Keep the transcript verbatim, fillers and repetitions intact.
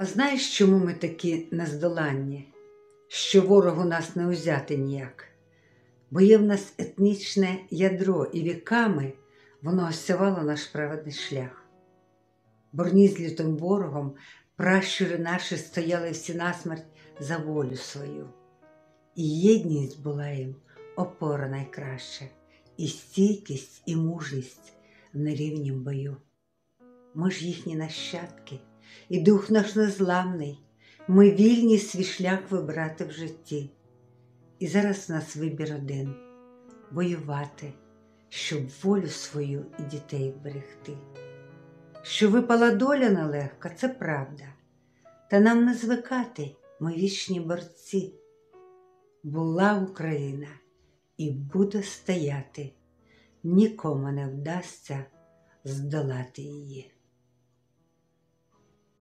А знаєш, чому ми такі нездоланні? Що ворог у нас не узяти ніяк? Бо є в нас етнічне ядро, і віками воно осявало наш праведний шлях. Борні з лютим ворогом пращури наші стояли всі насмерть за волю свою. І єдність була їм опора найкраща, і стійкість, і мужність в нерівнім бою. Ми ж їхні нащадки, і дух наш незламний, ми вільні свій шлях вибрати в житті. І зараз в нас вибір один – воювати, щоб волю свою і дітей вберегти. Що випала доля нелегка – це правда, та нам не звикати, ми вічні борці. Була Україна і буде стояти, нікому не вдасться здолати її.